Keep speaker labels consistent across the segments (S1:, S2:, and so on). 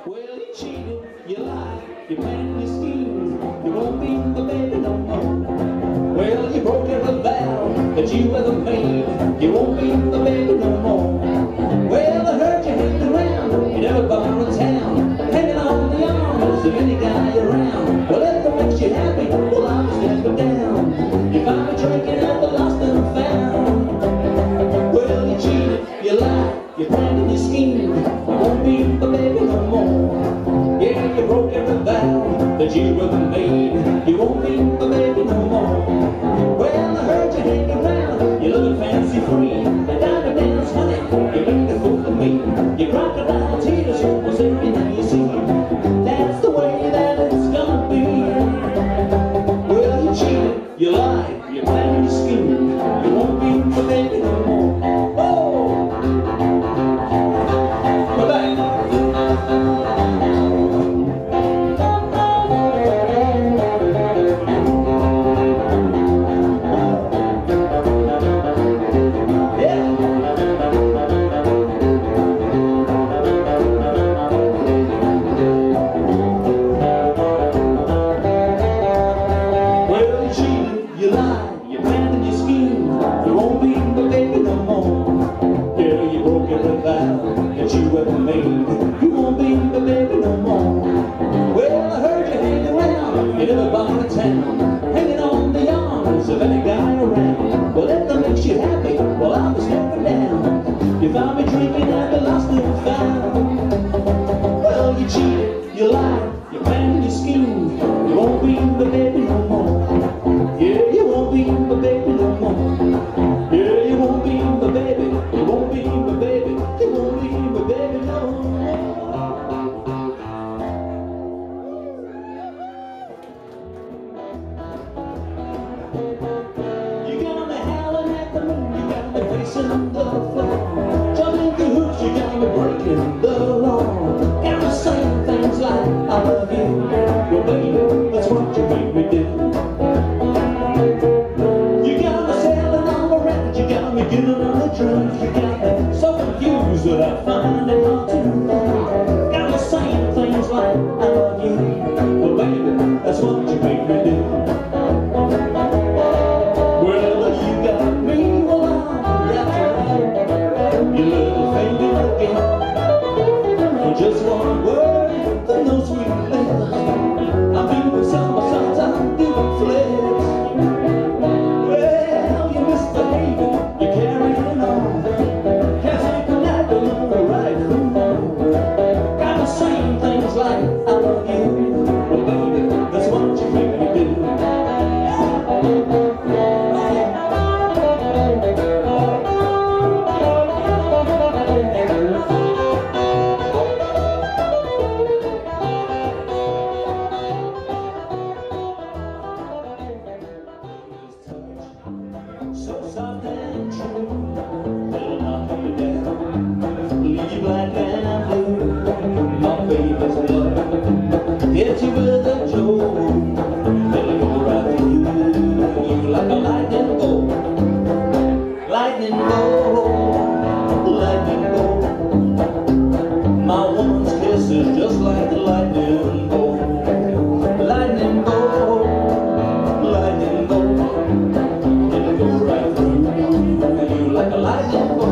S1: Well, you cheated, you lied, you planned your scheme. You won't be the baby no more. Well, you broke every vow that you ever made. You won't be the baby no more. Well, I heard you hanging around in every bar in town, hanging on the arms of any guy around. Well, if that makes you happy, well, I'll stand it down. You find me drinking at the lost and found. Well, you cheated, you lied, you planned your scheme. You won't be the baby no more. Yeah, you broke every vow that you ever made. You won't be the baby no more. Well, I heard you hanging around, you looking fancy free. And down to dance, honey, you made a fool of me. You crocodile tears was everything you see. That's the way that it's gonna be. Well, you cheated, you lied, you planned your scheme. You won't be the baby no more. Oh! We're back. You lied, you planned your scheme. You won't be the baby no more. Yeah, you broke every vow that you ever made. You won't be the baby no more. Well, I heard you hanging around in every bar in town, hanging on the arms of any guy around. Well, if that makes you happy, well, I'll be stepping down. You found me drinking at the lost and found. Well, you cheated, you lied, you planned your scheme. You won't be the baby no more. Yeah, you won't be my baby no more. Yeah, you won't be my baby. You won't be my baby. You won't be my baby no more. You got me howling at the moon. You got me facing the floor. Jumping through hoops. You got me breaking the law. Got me saying things like I love you. Well, baby, that's what you make me do. Getting on the drums, you got me so confused that I find it hard to. Got me saying things like I love you. Well, baby, that's what you make me do. Well, you got me, well, I'm wrapped around your little finger again. For just one word, the no sweet lips. I'm doing somersaults, I'm doing flips. Well, you misbehaving. Like I love you, well, baby, that's what you make me do. So soft and true, it'll knock you down, leave you black and blue. My baby's love hits you with a jolt, it'll go right through you like a lightning bolt. Lightning bolt, lightning bolt. My woman's kiss is just like a lightning bolt. Lightning bolt, lightning bolt. It'll go right through you like a lightning bolt.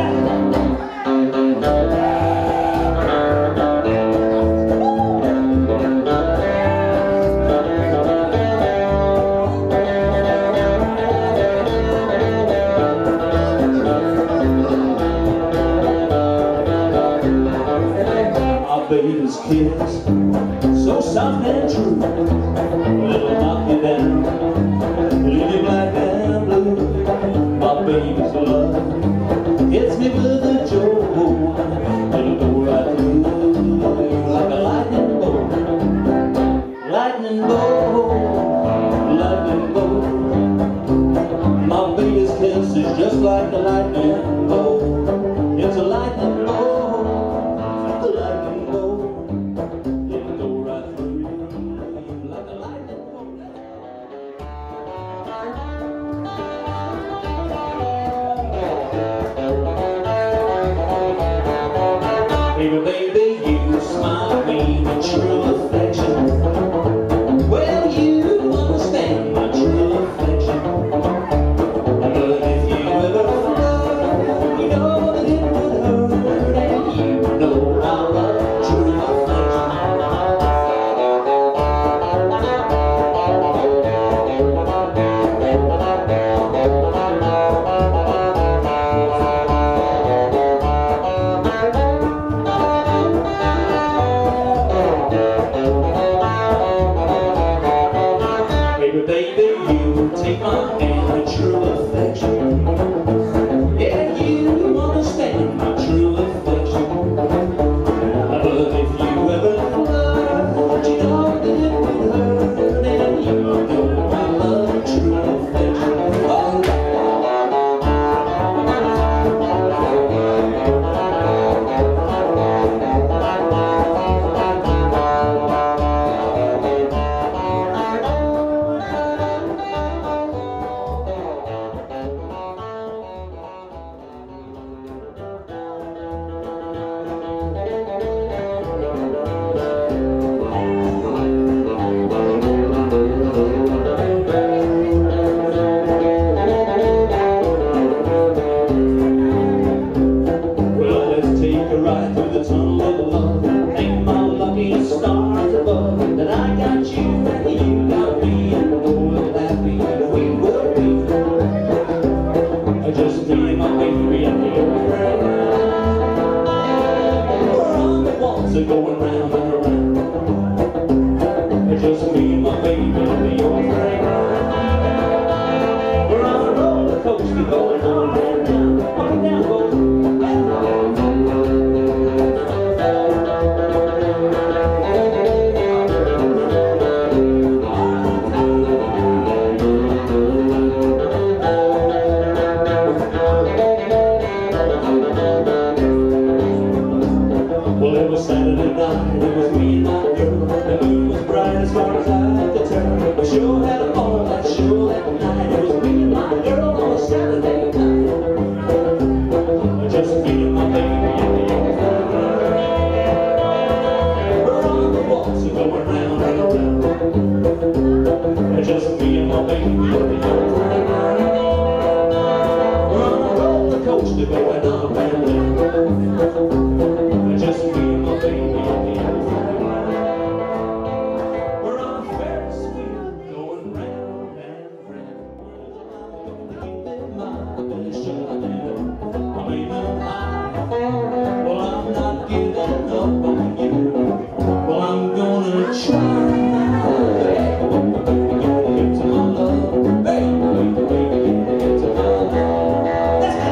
S1: Baby's kiss, so soft and true, it'll knock you down, leave you black and blue. My baby's love hits me with a jolt, it'll go right through like a lightning bolt. Lightning bolt, lightning bolt. My baby's kiss is just like a lightning bolt. It's a lightning bolt. Baby, baby, you your smile made a true affection. Well, you understand my true affection. But if you ever love, you know that it would hurt, and you know I love true affection. Baby, you take my hand, a true affection. Yeah, you understand my true affection. But if you ever loved, you know that it would hurt, and you know I love true affection. Oh. Right through the tunnel of love, thank my lucky stars above that I got you and you got me, and we're happy we will be. Just me and my baby and the old friend. We're on the waltz going round and around. Just me and my baby and the old friend. We're on a roller coaster going on and down, boys. Well, it was Saturday night, it was me and my girl. The moon was bright as far as I could turn. We sure had a ball, that sure that night. It was me and my girl on a Saturday night. Just me and my baby and the old friend. We're on the waltz going round and around. Just me and my baby and the old friend. We're on a roller coaster going up and down. Just me and my baby and the old friend. We're on a Ferris wheel going round and round. My best shot I never, I'm aiming high. Well, I'm not giving up on you. Well, I'm gonna try now. Get to my love, baby, get to my love. Let's go.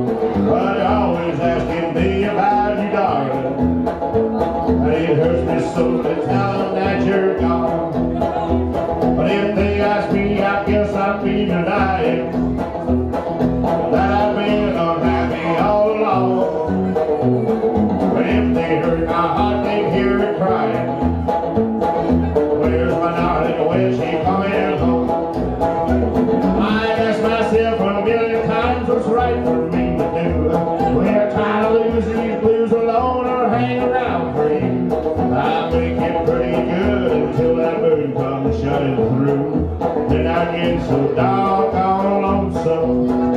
S2: But you're always asking me about you, darling. It hurts me so to tell them that you're gone. But if they ask me, I guess I'll be denying that I've been unhappy all along. But if they hurt my heart, they'd hear it crying. Where's my darling? Where's she coming home? I ask myself a million times what's right for me to do. We're trying to lose these blues alone or hang around for you. I make it pretty good until that moon comes shining through. Then I get so doggone lonesome.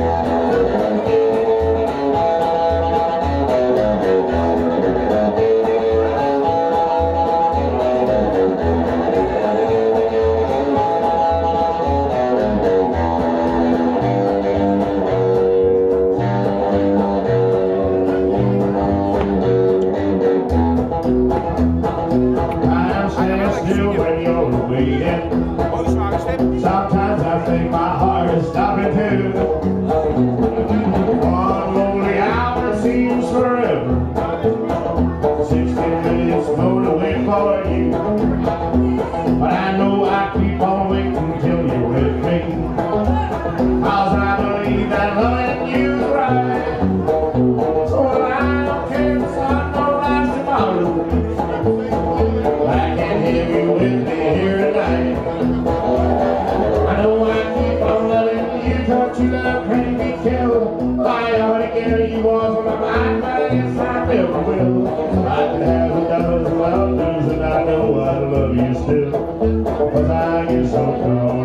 S2: When you're waiting, sometimes I think my heart is stopping too. One lonely hour seems forever. 60 minutes more to wait for you. But I know I keep on waiting till you're with me. 'Cause I believe that loving you is right. So I don't care if sunrise tomorrow. I can hear you with me here tonight. I know I keep on loving you, but you love can't be killed. I already gave you all from my mind, but I guess I never will. I can have a dozen love and I know I love you still. 'Cause I get so cold.